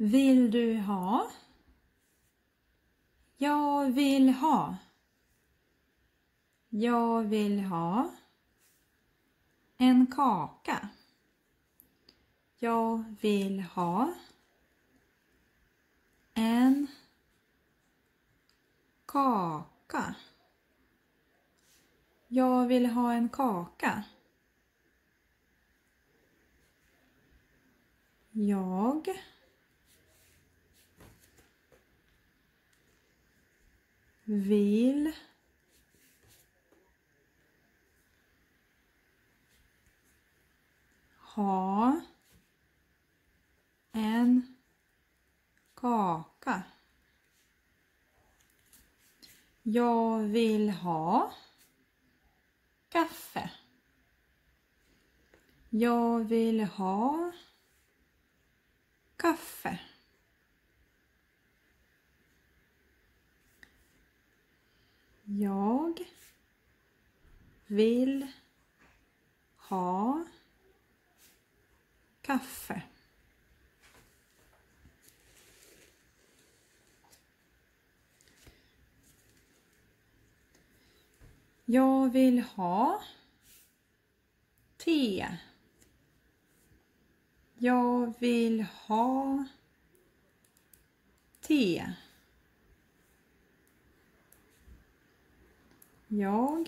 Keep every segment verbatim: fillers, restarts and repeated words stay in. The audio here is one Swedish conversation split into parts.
Vill du ha? Jag vill ha. Jag vill ha en kaka. Jag vill ha en kaka. Jag vill ha en kaka. Jag vill ha en kaka. Jag vill ha kaffe. Jag vill ha kaffe. Jag vill ha kaffe. Jag vill ha te. Jag vill ha te. Jag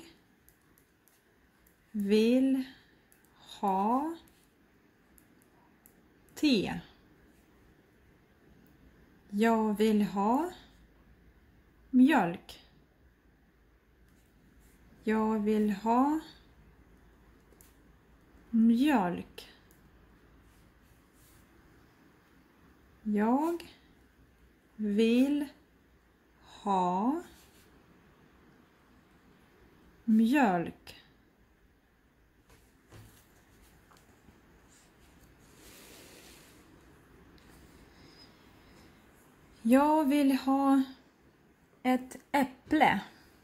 vill ha te. Jag vill ha mjölk. Jag vill ha mjölk. Jag vill ha mjölk. Jag vill ha ett äpple.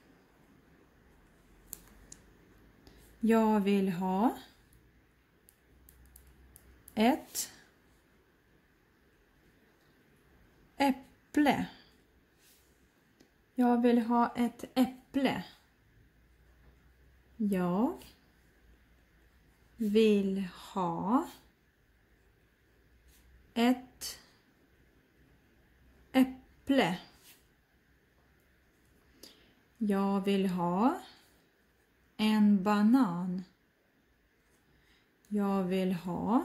Jag vill ha ett äpple. Jag vill ha ett äpple. Jag vill ha ett äpple. Jag vill ha en banan. Jag vill ha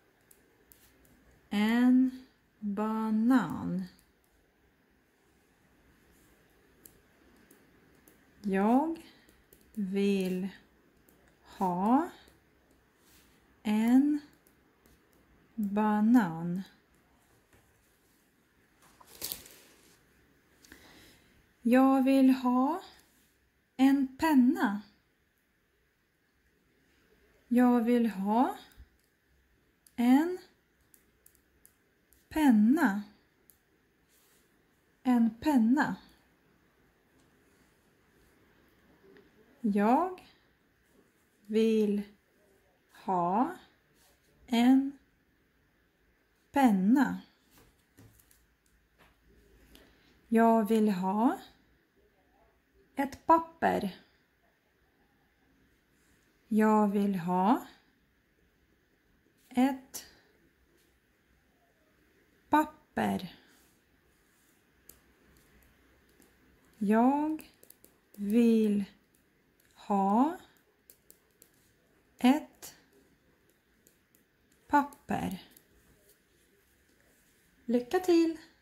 en banan. Jag vill ha en banan. Jag vill ha en penna. Jag vill ha en penna. En penna. Jag vill ha en penna. Jag vill ha ett papper. Jag vill ha ett papper. Jag vill ha ett papper. Lycka till!